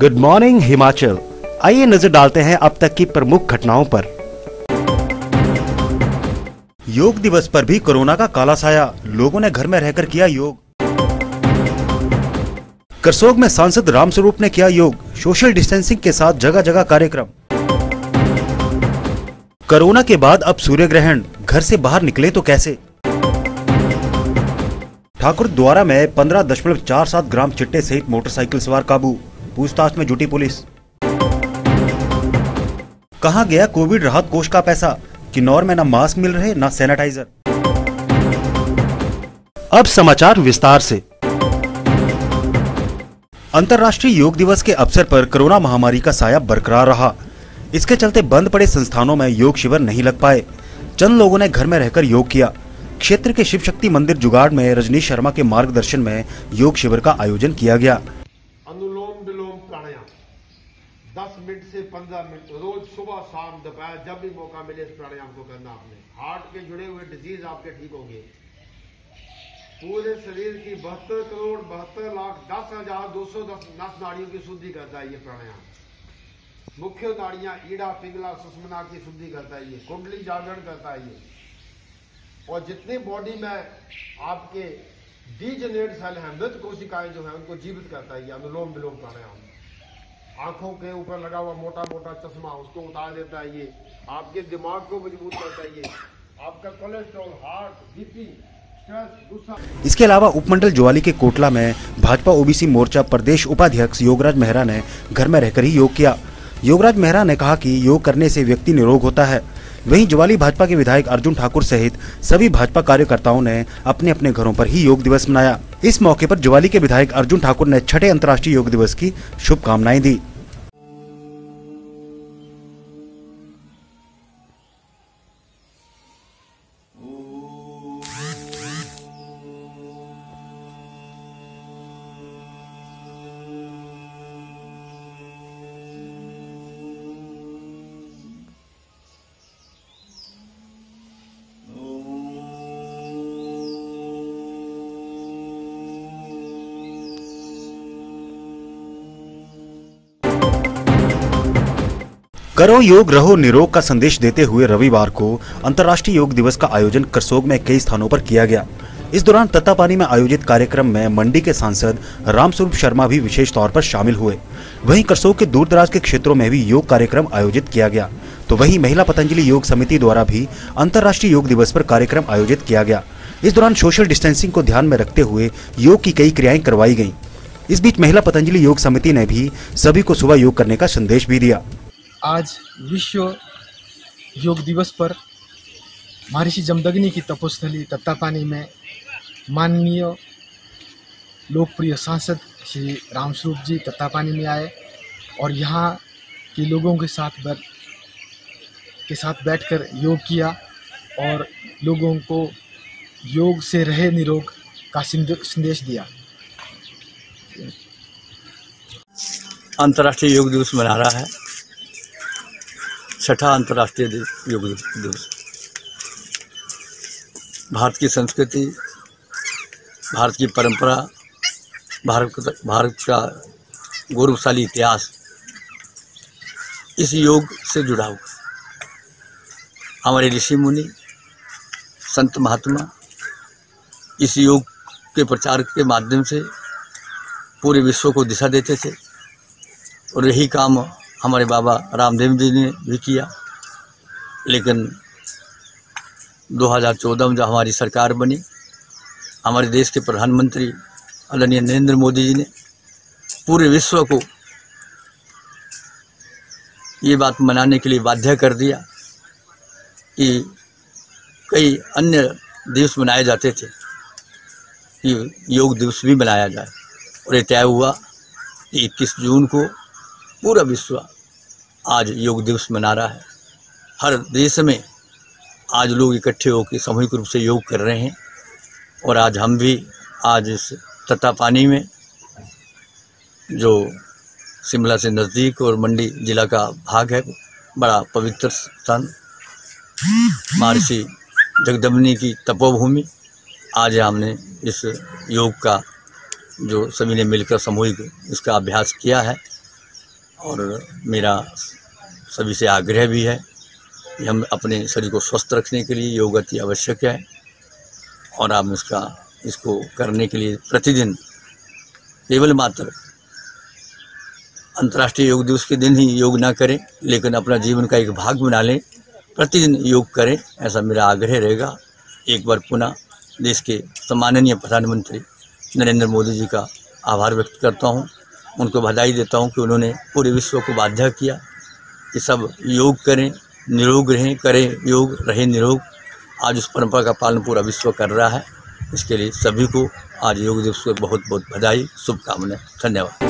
Good morning Himachal. आइए नजर डालते हैं अब तक की प्रमुख घटनाओं पर। योग दिवस पर भी कोरोना का काला साया, लोगों ने घर में रहकर किया योग। करसोग में सांसद रामस्वरूप ने किया योग, सोशल डिस्टेंसिंग के साथ जगह जगह कार्यक्रम। कोरोना के बाद अब सूर्य ग्रहण, घर से बाहर निकले तो कैसे। ठाकुर द्वारा में 15.47 ग्राम चिट्टे सहित मोटरसाइकिल सवार काबू, पूछताछ में जुटी पुलिस। कहां गया कोविड राहत कोष का पैसा, किन्नौर में न मास्क मिल रहे न सैनिटाइजर। अब समाचार विस्तार से। अंतर्राष्ट्रीय योग दिवस के अवसर पर कोरोना महामारी का साया बरकरार रहा। इसके चलते बंद पड़े संस्थानों में योग शिविर नहीं लग पाए। चंद लोगों ने घर में रहकर योग किया। क्षेत्र के शिव शक्ति मंदिर जुगाड़ में रजनीश शर्मा के मार्गदर्शन में योग शिविर का आयोजन किया गया। अनुलोम विलोम प्राणायाम 10 मिनट से 15 मिनट रोज सुबह शाम दोपहर जब भी मौका मिले इस प्राणायाम को करना। आपने हार्ट के जुड़े हुए डिजीज आपके ठीक होंगे। पूरे शरीर की 72 करोड़ 72 लाख 10,210 नस नाड़ियों की शुद्धि करता है ये प्राणायाम। मुख्य नाड़ियां ईड़ा पिंगला सुषुम्ना की शुद्धि करता है ये, कुंडली जागरण करता है ये, और जितने बॉडी में आपके डीजेनरेट सेल हैं, मृत कोशिकाएं जो हैं, उनको जीवित करता है ये अनुलोम विलोम प्राणायाम। आंखों के ऊपर लगा हुआ मोटा मोटा चश्मा उसको उतार देता है ये, आपके दिमाग को मजबूत करता है ये, आपका कोलेस्ट्रॉल, हार्ट, बीपी, स्ट्रेस, गुस्सा। इसके अलावा उपमंडल ज्वाली के कोटला में भाजपा ओबीसी मोर्चा प्रदेश उपाध्यक्ष योगराज मेहरा ने घर में रहकर ही योग किया। योगराज मेहरा ने कहा कि योग करने से व्यक्ति निरोग होता है। वहीं ज्वाली भाजपा के विधायक अर्जुन ठाकुर सहित सभी भाजपा कार्यकर्ताओं ने अपने अपने घरों पर ही योग दिवस मनाया। इस मौके पर ज्वाली के विधायक अर्जुन ठाकुर ने छठे अंतर्राष्ट्रीय योग दिवस की शुभकामनाएं दी। करो योग रहो निरोग का संदेश देते हुए रविवार को अंतर्राष्ट्रीय योग दिवस का आयोजन करसोग में कई स्थानों पर किया गया। इस दौरान तत्तापानी में आयोजित कार्यक्रम में मंडी के सांसद रामस्वरूप शर्मा भी विशेष तौर पर शामिल हुए। वहीं करसोग के दूर दराज के क्षेत्रों में भी योग कार्यक्रम आयोजित किया गया। तो वहीं महिला पतंजलि योग समिति द्वारा भी अंतर्राष्ट्रीय योग दिवस पर कार्यक्रम आयोजित किया गया। इस दौरान सोशल डिस्टेंसिंग को ध्यान में रखते हुए योग की कई क्रियाएं करवाई गयी। इस बीच महिला पतंजलि योग समिति ने भी सभी को सुबह योग करने का संदेश भी दिया। आज विश्व योग दिवस पर महर्षि जमदग्नि की तपोस्थली तत्तापानी में माननीय लोकप्रिय सांसद श्री रामस्वरूप जी तत्तापानी में आए और यहाँ के लोगों के साथ बैठकर योग किया और लोगों को योग से रहे निरोग का संदेश दिया। अंतर्राष्ट्रीय योग दिवस मना रहा है, छठा अंतर्राष्ट्रीय योग दिवस। भारत की संस्कृति, भारत की परंपरा, भारत का गौरवशाली इतिहास इस योग से जुड़ा हुआ। हमारे ऋषि मुनि, संत महात्मा इस योग के प्रचार के माध्यम से पूरे विश्व को दिशा देते थे और यही काम हमारे बाबा रामदेव जी ने भी किया। लेकिन 2014 में जब हमारी सरकार बनी, हमारे देश के प्रधानमंत्री आदरणीय नरेंद्र मोदी जी ने पूरे विश्व को ये बात मनाने के लिए बाध्य कर दिया कि कई अन्य दिवस मनाए जाते थे कि योग दिवस भी मनाया जाए, और ये तय हुआ कि 21 जून को पूरा विश्व आज योग दिवस मना रहा है। हर देश में आज लोग इकट्ठे होकर सामूहिक रूप से योग कर रहे हैं और आज हम भी आज इस तत्तापानी में, जो शिमला से नज़दीक और मंडी जिला का भाग है, बड़ा पवित्र स्थान महर्षि जगदम्बिनी की तपोभूमि, आज हमने इस योग का जो सभी ने मिलकर सामूहिक इसका अभ्यास किया है और मेरा सभी से आग्रह भी है कि हम अपने शरीर को स्वस्थ रखने के लिए योग अति आवश्यक है और आप इसको करने के लिए प्रतिदिन केवल मात्र अंतर्राष्ट्रीय योग दिवस के दिन ही योग ना करें, लेकिन अपना जीवन का एक भाग बना लें, प्रतिदिन योग करें, ऐसा मेरा आग्रह रहेगा। एक बार पुनः देश के सम्माननीय प्रधानमंत्री नरेंद्र मोदी जी का आभार व्यक्त करता हूं, उनको बधाई देता हूं कि उन्होंने पूरे विश्व को बाध्य किया कि सब योग करें, निरोग रहें, करें योग, रहें निरोग। आज उस परंपरा का पालन पूरा विश्व कर रहा है। इसके लिए सभी को आज योग दिवस को बहुत बहुत बधाई, शुभकामनाएं। धन्यवाद।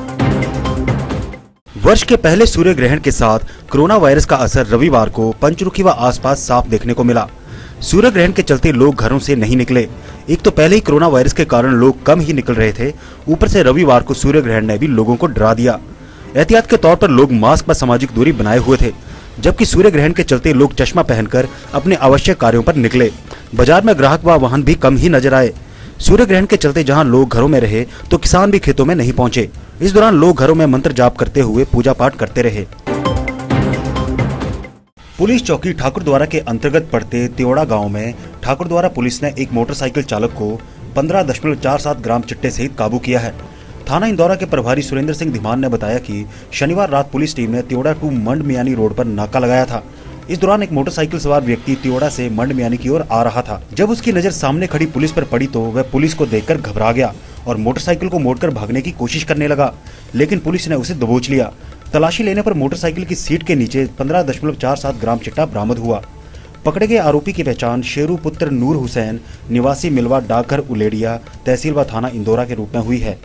वर्ष के पहले सूर्य ग्रहण के साथ कोरोना वायरस का असर रविवार को पंचरुखी व आसपास साफ देखने को मिला। सूर्य ग्रहण के चलते लोग घरों से नहीं निकले। एक तो पहले ही कोरोना वायरस के कारण लोग कम ही निकल रहे थे, ऊपर से रविवार को सूर्य ग्रहण ने भी लोगों को डरा दिया। एहतियात के तौर पर लोग मास्क व सामाजिक दूरी बनाए हुए थे, जबकि सूर्य ग्रहण के चलते लोग चश्मा पहनकर अपने आवश्यक कार्यों पर निकले। बाजार में ग्राहक व वाहन भी कम ही नजर आए। सूर्य ग्रहण के चलते जहां लोग घरों में रहे तो किसान भी खेतों में नहीं पहुंचे। इस दौरान लोग घरों में मंत्र जाप करते हुए पूजा पाठ करते रहे। पुलिस चौकी ठाकुरद्वारा के अंतर्गत पड़ते त्योड़ा गांव में ठाकुरद्वारा पुलिस ने एक मोटरसाइकिल चालक को 15.47 ग्राम चिट्टे सहित काबू किया है। थाना इंदौरा के प्रभारी सुरेंद्र सिंह धीमान ने बताया कि शनिवार रात पुलिस टीम ने त्योड़ा टू मंड मियानी रोड पर नाका लगाया था। इस दौरान एक मोटरसाइकिल सवार व्यक्ति त्योड़ा से मंड मियानी की ओर आ रहा था। जब उसकी नजर सामने खड़ी पुलिस पर पड़ी तो वह पुलिस को देखकर घबरा गया और मोटरसाइकिल को मोड़कर भागने की कोशिश करने लगा, लेकिन पुलिस ने उसे दबोच लिया। तलाशी लेने पर मोटरसाइकिल की सीट के नीचे 15.47 ग्राम चिट्टा बरामद हुआ। पकड़े गए आरोपी की पहचान शेरू पुत्र नूर हुसैन निवासी मिलवा डाकघर उलेडिया तहसील व थाना इंदौरा के रूप में हुई है।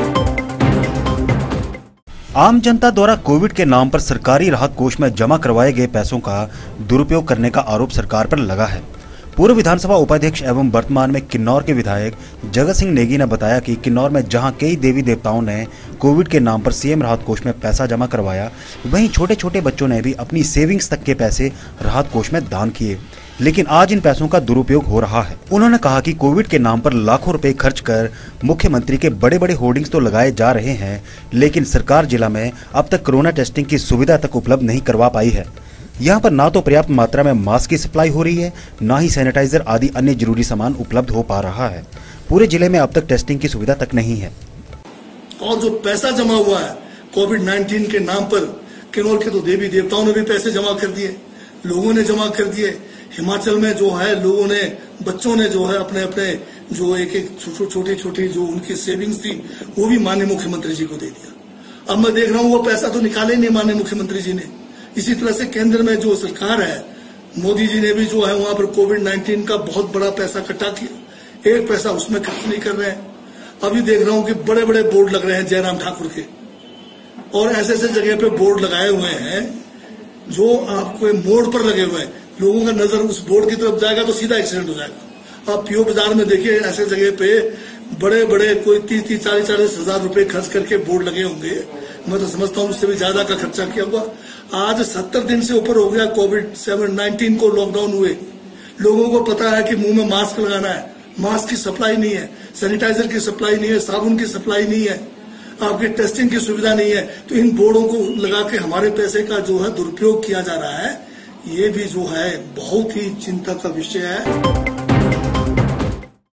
आम जनता द्वारा कोविड के नाम पर सरकारी राहत कोष में जमा करवाए गए पैसों का दुरुपयोग करने का आरोप सरकार पर लगा है। पूर्व विधानसभा उपाध्यक्ष एवं वर्तमान में किन्नौर के विधायक जगत सिंह नेगी ने बताया कि किन्नौर में जहां कई देवी देवताओं ने कोविड के नाम पर सीएम राहत कोष में पैसा जमा करवाया, वहीं छोटे छोटे बच्चों ने भी अपनी सेविंग्स तक के पैसे राहत कोष में दान किए, लेकिन आज इन पैसों का दुरुपयोग हो रहा है। उन्होंने कहा कि कोविड के नाम पर लाखों रुपए खर्च कर मुख्यमंत्री के बड़े बड़े होर्डिंग्स तो लगाए जा रहे हैं, लेकिन सरकार जिला में अब तक कोरोना टेस्टिंग की सुविधा तक उपलब्ध नहीं करवा पाई है। यहाँ पर ना तो पर्याप्त मात्रा में मास्क की सप्लाई हो रही है, ना ही सैनिटाइजर आदि अन्य जरूरी सामान उपलब्ध हो पा रहा है। पूरे जिले में अब तक टेस्टिंग की सुविधा तक नहीं है। और जो पैसा जमा हुआ है कोविड-19 के नाम पर, किन्नौर के तो देवी देवताओं ने भी पैसे जमा कर दिए, लोगों ने जमा कर दिए। हिमाचल में जो है लोगों ने, बच्चों ने जो है अपने अपने जो एक छोटी छोटी जो उनकी सेविंग्स थी वो भी माननीय मुख्यमंत्री जी को दे दिया। अब मैं देख रहा हूँ वो पैसा तो निकाले नहीं माननीय मुख्यमंत्री जी ने। इसी तरह से केंद्र में जो सरकार है, मोदी जी ने भी जो है वहां पर कोविड-19 का बहुत बड़ा पैसा इकट्ठा किया, एक पैसा उसमें खर्च नहीं कर रहे हैं। अभी देख रहा हूं कि बड़े बड़े बोर्ड लग रहे हैं जयराम ठाकुर के, और ऐसे ऐसे जगह पे बोर्ड लगाए हुए हैं जो आपको मोड़ पर लगे हुए हैं। लोगों का नजर उस बोर्ड की तरफ जाएगा तो सीधा एक्सीडेंट हो जाएगा। आप पीओ बाजार में देखिए, ऐसे जगह पे बड़े बड़े कोई 30-40 हजार रुपए खर्च करके बोर्ड लगे होंगे। मैं तो समझता हूं उससे भी ज्यादा का खर्चा किया हुआ। आज 70 दिन से ऊपर हो गया कोविड-19 को लॉकडाउन हुए। लोगों को पता है कि मुंह में मास्क लगाना है, मास्क की सप्लाई नहीं है, सैनिटाइजर की सप्लाई नहीं है, साबुन की सप्लाई नहीं है, आपकी टेस्टिंग की सुविधा नहीं है। तो इन बोर्डों को लगा के हमारे पैसे का जो है दुरुपयोग किया जा रहा है, ये भी जो है बहुत ही चिंता का विषय है।